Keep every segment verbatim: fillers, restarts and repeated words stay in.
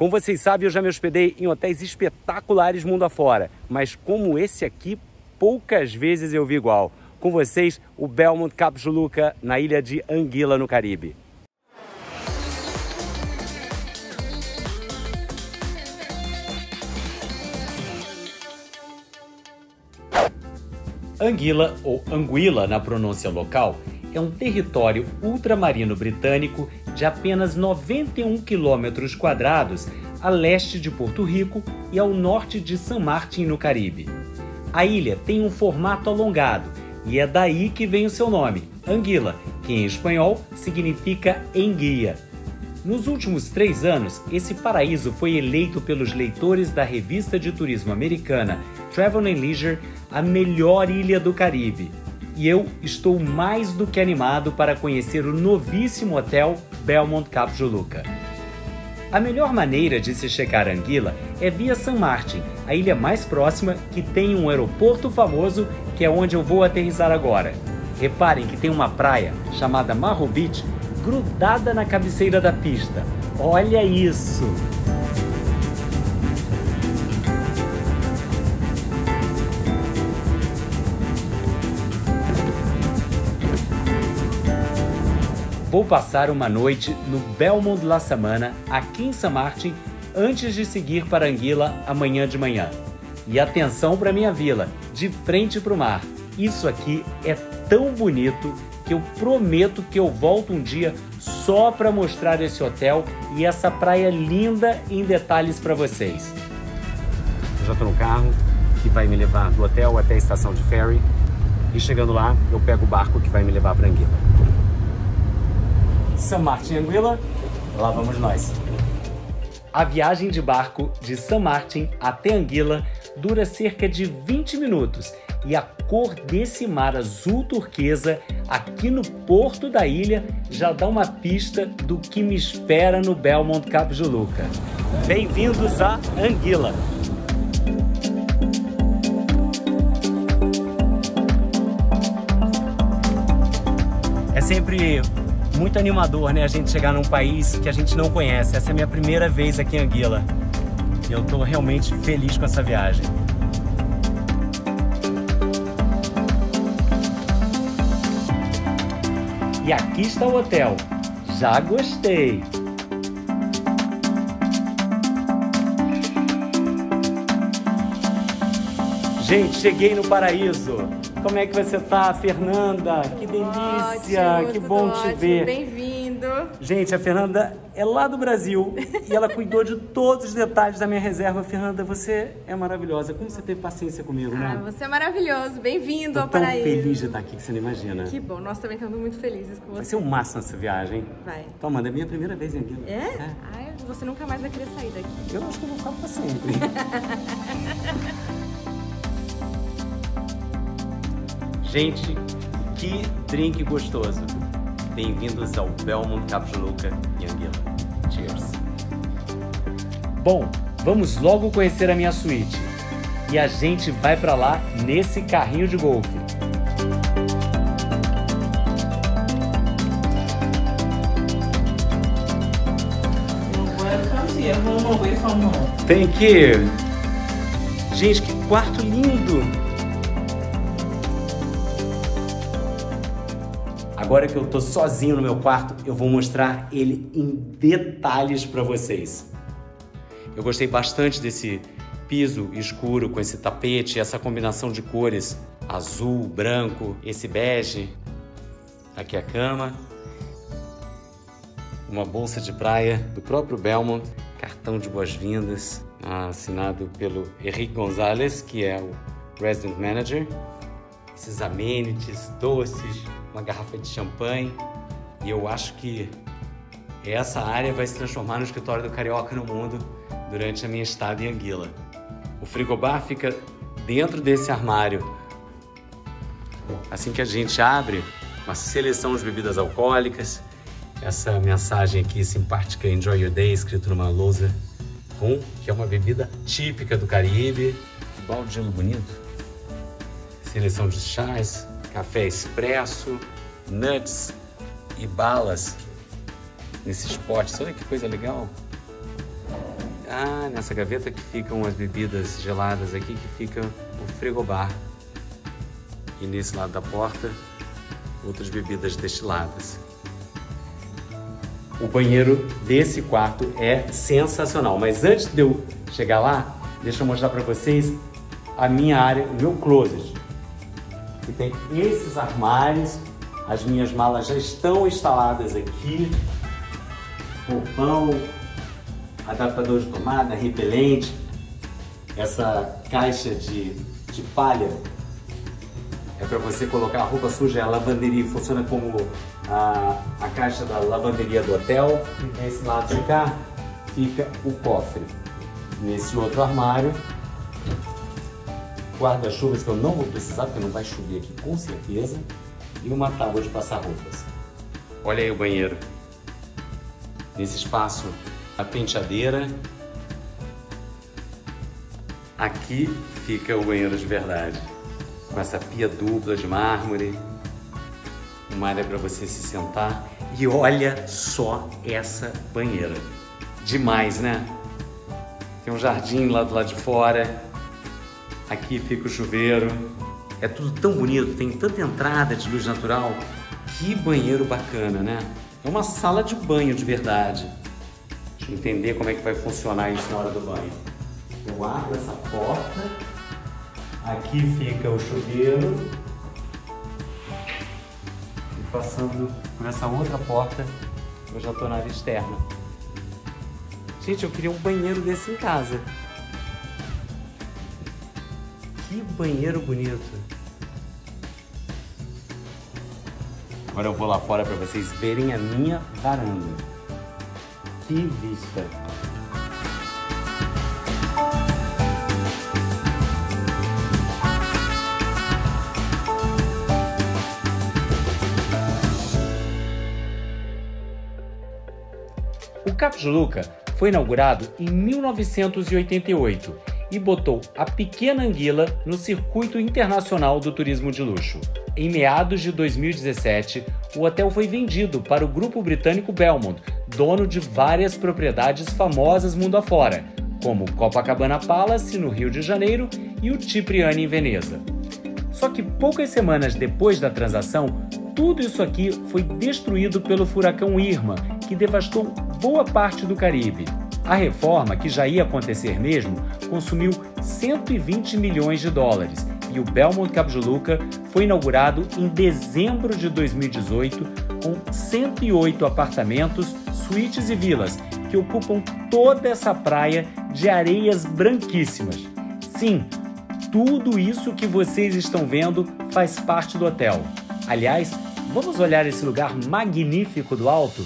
Como vocês sabem, eu já me hospedei em hotéis espetaculares mundo afora, mas como esse aqui, poucas vezes eu vi igual. Com vocês, o Belmond Cap Juluca, na ilha de Anguilla, no Caribe. Anguilla, ou Anguilla na pronúncia local, é um território ultramarino britânico de apenas noventa e um quilômetros quadrados a leste de Porto Rico e ao norte de San Martín, no Caribe. A ilha tem um formato alongado e é daí que vem o seu nome, Anguilla, que em espanhol significa enguia. Nos últimos três anos, esse paraíso foi eleito pelos leitores da revista de turismo americana Travel and Leisure a melhor ilha do Caribe. E eu estou mais do que animado para conhecer o novíssimo hotel Belmond Cap Juluca. A melhor maneira de se chegar a Anguilla é via San Martín, a ilha mais próxima, que tem um aeroporto famoso, que é onde eu vou aterrissar agora. Reparem que tem uma praia chamada Marro Beach grudada na cabeceira da pista. Olha isso! Vou passar uma noite no Belmond La Samana, aqui em San Martín, antes de seguir para Anguilla amanhã de manhã. E atenção para minha vila, de frente para o mar. Isso aqui é tão bonito que eu prometo que eu volto um dia só para mostrar esse hotel e essa praia linda em detalhes para vocês. Eu já estou no carro que vai me levar do hotel até a estação de ferry e chegando lá eu pego o barco que vai me levar para Anguilla. San Martín, Anguilla, lá vamos nós. A viagem de barco de San Martín até Anguilla dura cerca de vinte minutos e a cor desse mar azul turquesa aqui no porto da ilha já dá uma pista do que me espera no Belmond Cap Juluca. Bem-vindos a Anguilla! É sempre muito animador, né, a gente chegar num país que a gente não conhece. Essa é a minha primeira vez aqui em Anguilla. E eu tô realmente feliz com essa viagem. E aqui está o hotel. Já gostei! Gente, cheguei no paraíso! Como é que você tá, Fernanda? Que delícia! Ótimo, que bom te ótimo. ver! Bem-vindo! Gente, a Fernanda é lá do Brasil e ela cuidou de todos os detalhes da minha reserva. Fernanda, você é maravilhosa. Como você teve paciência comigo, né? Ah, você é maravilhoso. Bem-vindo ao Tô tão paraíso. feliz de estar aqui que você não imagina. Que bom. Nós também estamos muito felizes com você. Vai ser o máximo essa viagem. Vai. Então, Amanda, é minha primeira vez em Anguilla. É? é? Ai, você nunca mais vai querer sair daqui. Eu acho que eu vou ficar pra sempre. Gente, que drink gostoso! Bem-vindos ao Belmond Cap Juluca em Anguilla. Cheers! Bom, vamos logo conhecer a minha suíte. E a gente vai pra lá nesse carrinho de golfe. Welcome to home away from home. Thank you! Gente, que quarto lindo! Agora que eu tô sozinho no meu quarto, eu vou mostrar ele em detalhes para vocês. Eu gostei bastante desse piso escuro com esse tapete, essa combinação de cores, azul, branco, esse bege. Aqui a cama. Uma bolsa de praia do próprio Belmond, cartão de boas-vindas, assinado pelo Henrique Gonzalez, que é o Resident Manager. Esses amenities, doces, uma garrafa de champanhe. E eu acho que essa área vai se transformar no escritório do Carioca no Mundo durante a minha estada em Anguilla. O frigobar fica dentro desse armário. Assim que a gente abre, uma seleção de bebidas alcoólicas, essa mensagem aqui simpática, Enjoy Your Day, escrito numa lousa rum, que é uma bebida típica do Caribe. Que baldinho bonito. Seleção de chás, café expresso, nuts e balas nesses potes. Olha que coisa legal. Ah, nessa gaveta que ficam as bebidas geladas aqui, que fica o frigobar. E nesse lado da porta, outras bebidas destiladas. O banheiro desse quarto é sensacional, mas antes de eu chegar lá, deixa eu mostrar para vocês a minha área, o meu closet. Que tem esses armários, as minhas malas já estão instaladas aqui, roupão, adaptador de tomada, repelente, essa caixa de, de palha é para você colocar a roupa suja, a lavanderia funciona como a, a caixa da lavanderia do hotel. E desse lado de cá fica o cofre. Nesse outro armário, guarda-chuvas que eu não vou precisar porque não vai chover aqui com certeza, e uma tábua de passar roupas. Olha aí o banheiro. Nesse espaço, a penteadeira. Aqui fica o banheiro de verdade, com essa pia dupla de mármore, uma área para você se sentar. E olha só essa banheira. Demais, né? Tem um jardim lá do lado de fora. Aqui fica o chuveiro. É tudo tão bonito, tem tanta entrada de luz natural. Que banheiro bacana, né? É uma sala de banho de verdade. Deixa eu entender como é que vai funcionar isso na hora do banho. Eu abro essa porta. Aqui fica o chuveiro. E passando por essa outra porta, eu já estou na área externa. Gente, eu queria um banheiro desse em casa. Que banheiro bonito. Agora eu vou lá fora para vocês verem a minha varanda. Que vista! O Capjuluca foi inaugurado em mil novecentos e oitenta e oito e botou a pequena anguila no circuito internacional do turismo de luxo. Em meados de dois mil e dezessete, o hotel foi vendido para o grupo britânico Belmond, dono de várias propriedades famosas mundo afora, como Copacabana Palace, no Rio de Janeiro, e o Cipriani, em Veneza. Só que poucas semanas depois da transação, tudo isso aqui foi destruído pelo furacão Irma, que devastou boa parte do Caribe. A reforma, que já ia acontecer mesmo, consumiu cento e vinte milhões de dólares e o Belmond Capjuluca foi inaugurado em dezembro de dois mil e dezoito com cento e oito apartamentos, suítes e vilas que ocupam toda essa praia de areias branquíssimas. Sim, tudo isso que vocês estão vendo faz parte do hotel. Aliás, vamos olhar esse lugar magnífico do alto?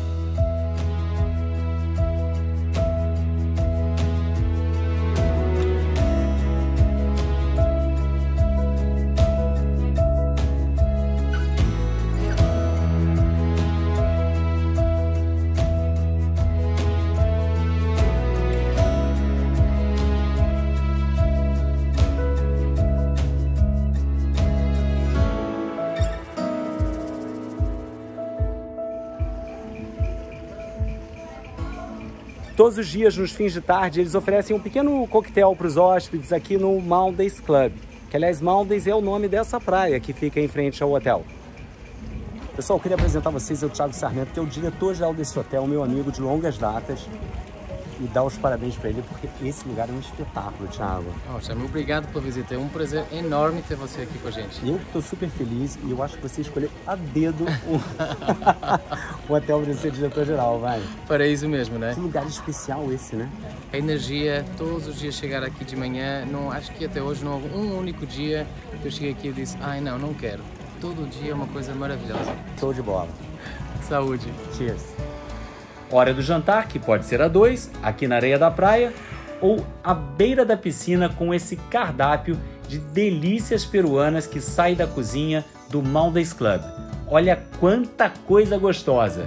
Todos os dias, nos fins de tarde, eles oferecem um pequeno coquetel para os hóspedes aqui no Maldives Club. Que, aliás, Maldives é o nome dessa praia que fica em frente ao hotel. Pessoal, eu queria apresentar a vocês o Thiago Sarmento, que é o diretor-geral desse hotel, meu amigo de longas datas. E dar os parabéns para ele, porque esse lugar é um espetáculo, Thiago. Nossa, obrigado pela visita. É um prazer enorme ter você aqui com a gente. Eu estou super feliz e eu acho que você escolheu a dedo o, o hotel para ser diretor-geral, vai. Paraíso mesmo, né? Que lugar especial esse, né? A energia, todos os dias chegar aqui de manhã, não, acho que até hoje não houve um único dia que eu cheguei aqui e disse, ai não, não quero. Todo dia é uma coisa maravilhosa. Show de bola. Saúde. Cheers. Hora do jantar, que pode ser a dois, aqui na areia da praia, ou à beira da piscina com esse cardápio de delícias peruanas que sai da cozinha do Maldives Club. Olha quanta coisa gostosa!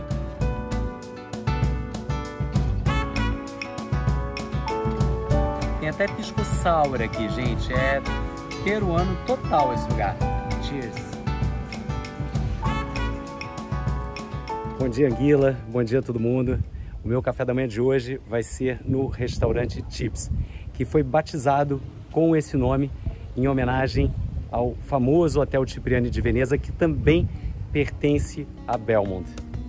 Tem até pisco sour aqui, gente. É peruano total esse lugar. Cheers! Bom dia, Anguila. Bom dia a todo mundo. O meu café da manhã de hoje vai ser no restaurante Chips, que foi batizado com esse nome em homenagem ao famoso Hotel Cipriani de Veneza, que também pertence a Belmond.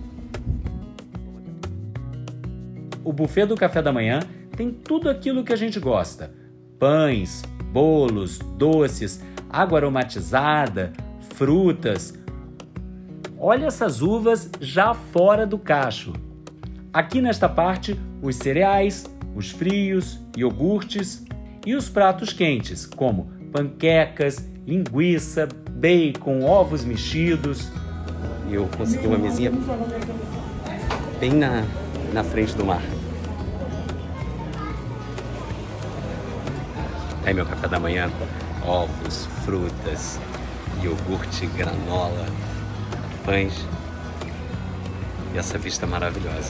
O buffet do café da manhã tem tudo aquilo que a gente gosta: pães, bolos, doces, água aromatizada, frutas. Olha essas uvas já fora do cacho. Aqui nesta parte, os cereais, os frios, iogurtes e os pratos quentes, como panquecas, linguiça, bacon, ovos mexidos. E eu consegui uma mesinha bem na, na frente do mar. Aí meu café da manhã: ovos, frutas, iogurte, granola, pães e essa vista maravilhosa.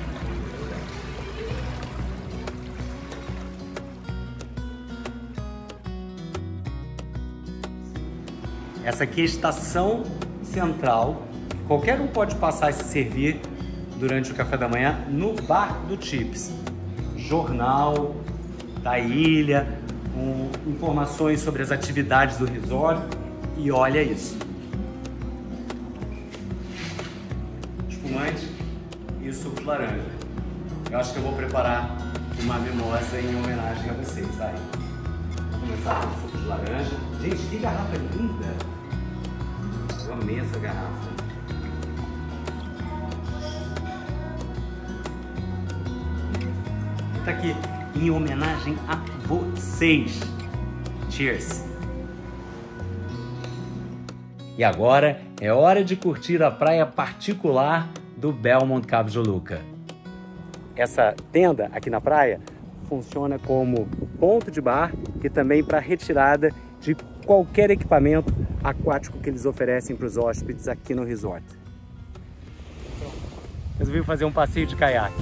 Essa aqui é a estação central. Qualquer um pode passar e se servir durante o café da manhã no bar do Chips. Jornal da ilha, com informações sobre as atividades do resort. E olha isso: espumante e suco de laranja. Eu acho que eu vou preparar uma mimosa em homenagem a vocês, vai? Vou começar com o suco de laranja. Gente, que garrafa linda! Eu amei essa garrafa. Tá aqui, em homenagem a vocês. Cheers! E agora é hora de curtir a praia particular do Belmond Cabo Juluca. Essa tenda aqui na praia funciona como ponto de bar e também para retirada de qualquer equipamento aquático que eles oferecem para os hóspedes aqui no resort. Resolvi fazer um passeio de caiaque.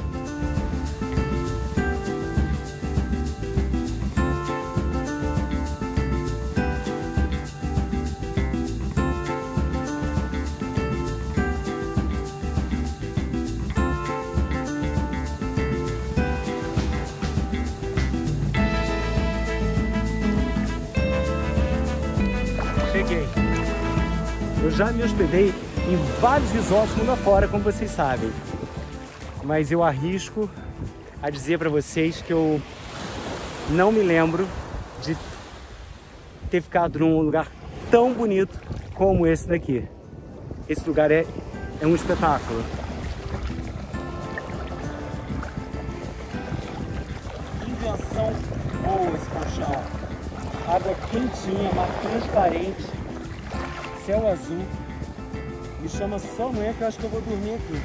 Cheguei. Eu já me hospedei em vários resorts mundo afora, como vocês sabem. Mas eu arrisco a dizer para vocês que eu não me lembro de ter ficado num lugar tão bonito como esse daqui. Esse lugar é, é um espetáculo. Que invenção boa esse colchão. Água quentinha, mar transparente, céu azul. Me chama só amanhã que eu acho que eu vou dormir aqui.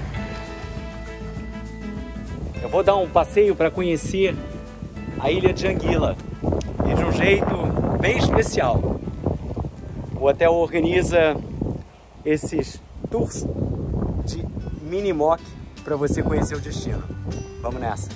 Eu vou dar um passeio para conhecer a ilha de Anguilla, e de um jeito bem especial. O hotel organiza esses tours de mini mock para você conhecer o destino. Vamos nessa!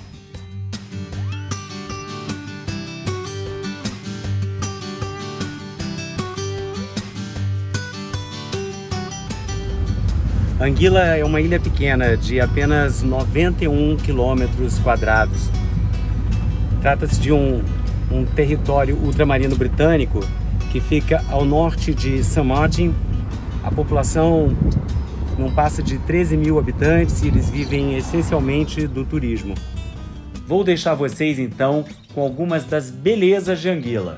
Anguilla é uma ilha pequena de apenas noventa e um quilômetros quadrados. Trata-se de um, um território ultramarino britânico que fica ao norte de Saint Martin. A população não passa de treze mil habitantes e eles vivem essencialmente do turismo. Vou deixar vocês então com algumas das belezas de Anguilla.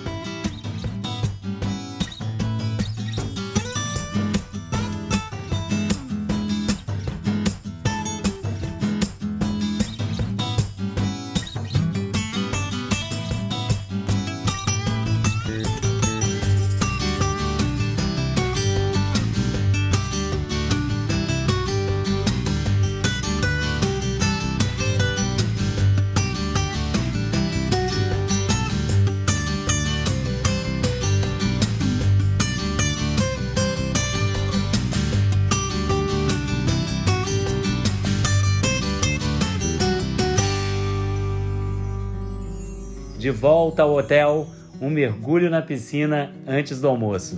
De volta ao hotel, um mergulho na piscina antes do almoço.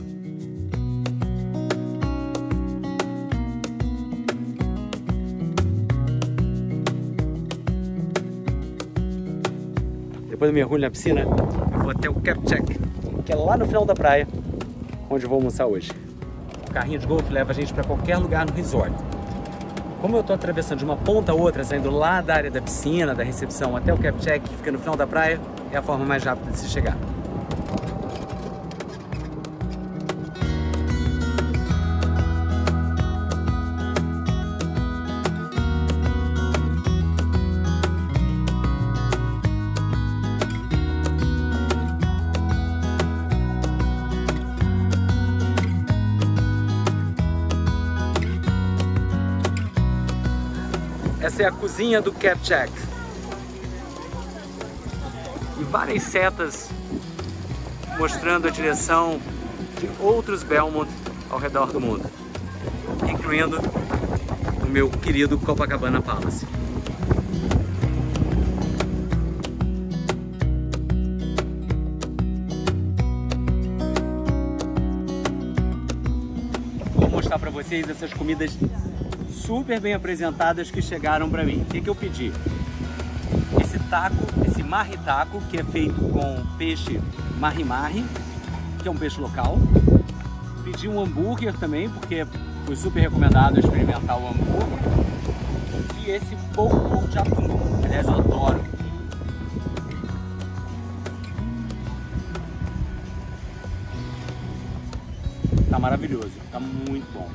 depois do mergulho na piscina, eu vou até o Kapchak, que é lá no final da praia, onde eu vou almoçar hoje. O carrinho de golfe leva a gente para qualquer lugar no resort. Como eu estou atravessando de uma ponta a outra, saindo lá da área da piscina, da recepção, até o Kapchak, que fica no final da praia, é a forma mais rápida de se chegar. Essa é a cozinha do Kapchak. E várias setas mostrando a direção de outros Belmont ao redor do mundo, incluindo o meu querido Copacabana Palace. Vou mostrar para vocês essas comidas super bem apresentadas que chegaram para mim. O que, que eu pedi? Esse taco, esse mahi taco, que é feito com peixe mahi-mahi, que é um peixe local. Pedi um hambúrguer também, porque foi super recomendado experimentar o hambúrguer. E esse pouco de atum, aliás, eu adoro. Tá maravilhoso, tá muito bom.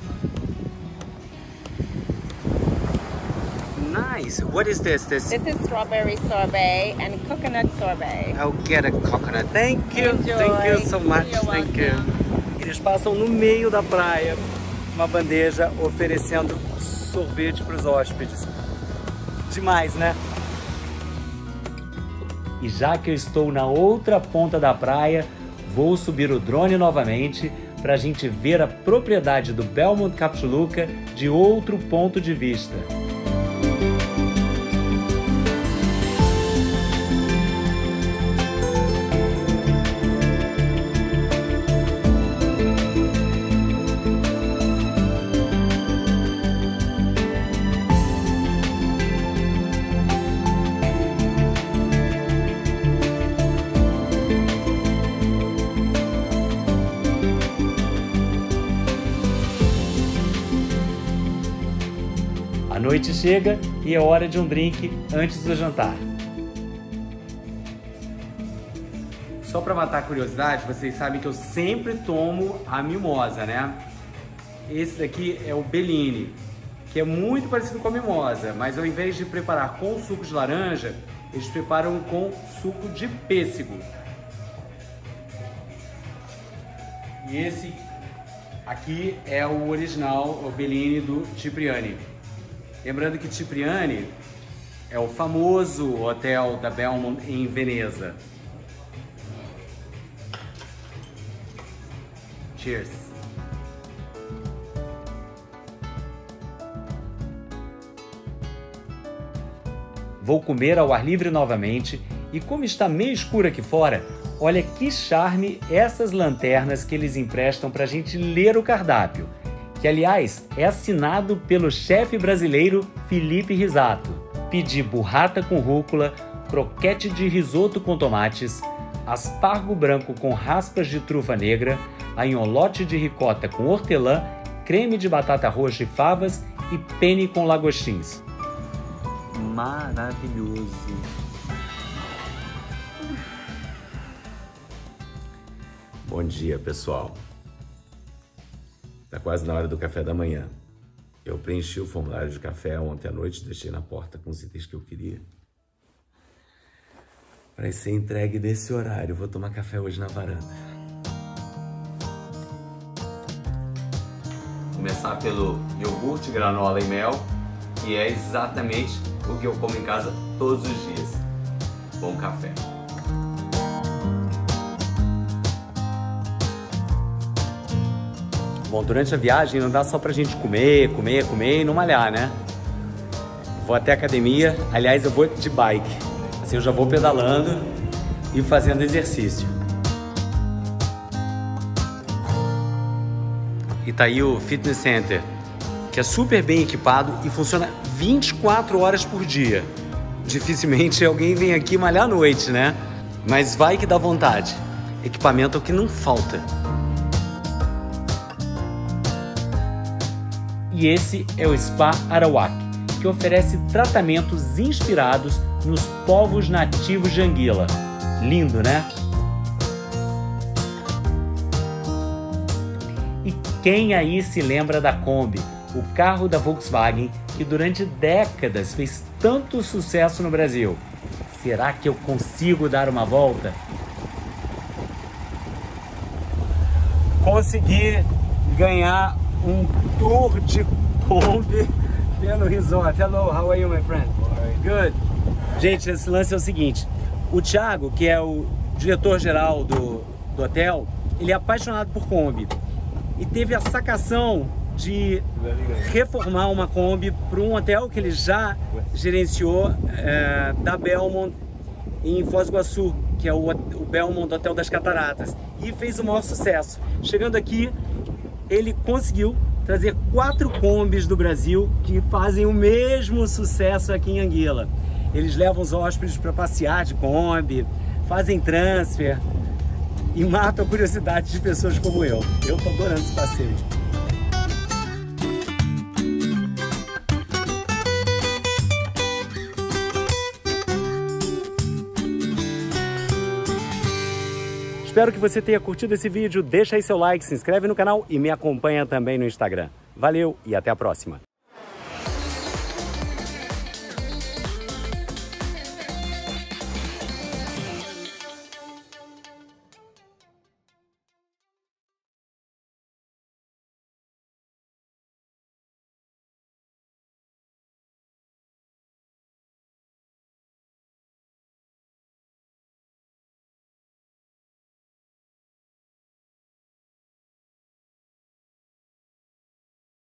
Nice. What is this? This. This is strawberry sorbet and coconut sorbet. I'll get a coconut. Thank you. Enjoy. Thank you so much. You're Thank welcome. you. Eles passam no meio da praia, uma bandeja oferecendo sorvete para os hóspedes. Demais, né? E já que eu estou na outra ponta da praia, vou subir o drone novamente para a gente ver a propriedade do Belmont Kapchuluka de outro ponto de vista. A noite chega e é hora de um drink antes do jantar. Só para matar a curiosidade, vocês sabem que eu sempre tomo a mimosa, né? Esse daqui é o Bellini, que é muito parecido com a mimosa, mas ao invés de preparar com suco de laranja, eles preparam com suco de pêssego. E esse aqui é o original, o Bellini do Cipriani. Lembrando que Cipriani é o famoso hotel da Belmont em Veneza. Cheers! Vou comer ao ar livre novamente e como está meio escuro aqui fora, olha que charme essas lanternas que eles emprestam para a gente ler o cardápio. Que, aliás, é assinado pelo chefe brasileiro Felipe Risato. Pedi burrata com rúcula, croquete de risoto com tomates, aspargo branco com raspas de trufa negra, anholote de ricota com hortelã, creme de batata roxa e favas e penne com lagostins. Maravilhoso! Bom dia, pessoal! Está quase na hora do café da manhã. Eu preenchi o formulário de café ontem à noite, deixei na porta com os itens que eu queria. Para ser entregue nesse horário, vou tomar café hoje na varanda. Começar pelo iogurte, granola e mel, que é exatamente o que eu como em casa todos os dias. Bom café. Bom, durante a viagem não dá só pra gente comer, comer, comer e não malhar, né? Vou até a academia, aliás eu vou de bike. Assim eu já vou pedalando e fazendo exercício. E tá aí o Fitness Center, que é super bem equipado e funciona vinte e quatro horas por dia. dificilmente alguém vem aqui malhar à noite, né? Mas vai que dá vontade. Equipamento é o que não falta. E esse é o Spa Arawak, que oferece tratamentos inspirados nos povos nativos de Anguila. Lindo, né? E quem aí se lembra da Kombi, o carro da Volkswagen que durante décadas fez tanto sucesso no Brasil? Será que eu consigo dar uma volta? Consegui ganhar um tour de Kombi pelo resort. Hello, how are you, my friend? Good. Gente, esse lance é o seguinte. O Thiago, que é o diretor-geral do, do hotel, ele é apaixonado por Kombi. E teve a sacação de reformar uma Kombi para um hotel que ele já gerenciou é, da Belmont em Foz do Iguaçu, que é o, o Belmont Hotel das Cataratas, e fez o maior sucesso. Chegando aqui, ele conseguiu trazer quatro Kombis do Brasil que fazem o mesmo sucesso aqui em Anguila. Eles levam os hóspedes para passear de Kombi, fazem transfer e matam a curiosidade de pessoas como eu. Eu tô adorando esse passeio. Espero que você tenha curtido esse vídeo, deixa aí seu like, se inscreve no canal e me acompanha também no Instagram. Valeu e até a próxima!